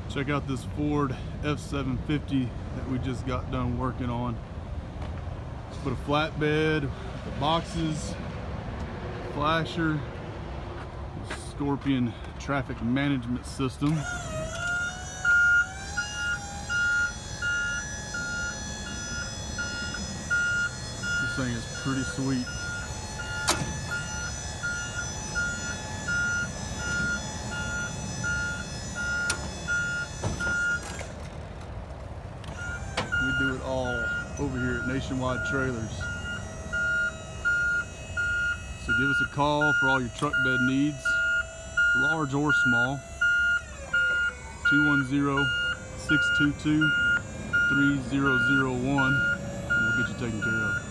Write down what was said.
Check out this Ford F-750 that we just got done working on. Let's put a flatbed, the boxes, flasher, Scorpion traffic management system. This thing is pretty sweet. We do it all over here at Nationwide Trailers. So give us a call for all your truck bed needs, large or small. 210-622-3001, and we'll get you taken care of.